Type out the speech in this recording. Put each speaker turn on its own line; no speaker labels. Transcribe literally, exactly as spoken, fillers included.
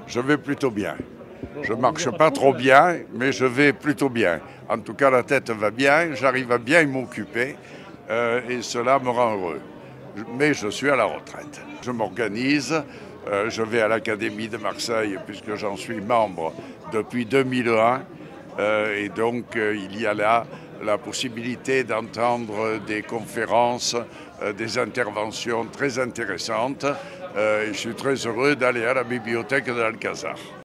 Je vais plutôt bien. Je ne marche pas trop bien, mais je vais plutôt bien. En tout cas, la tête va bien, j'arrive à bien m'occuper euh, et cela me rend heureux. Mais je suis à la retraite. Je m'organise, euh, je vais à l'Académie de Marseille puisque j'en suis membre depuis deux mille un. Euh, et donc, euh, il y a là la possibilité d'entendre des conférences, euh, des interventions très intéressantes. Euh, et je suis très heureux d'aller à la bibliothèque de l'Alcazar.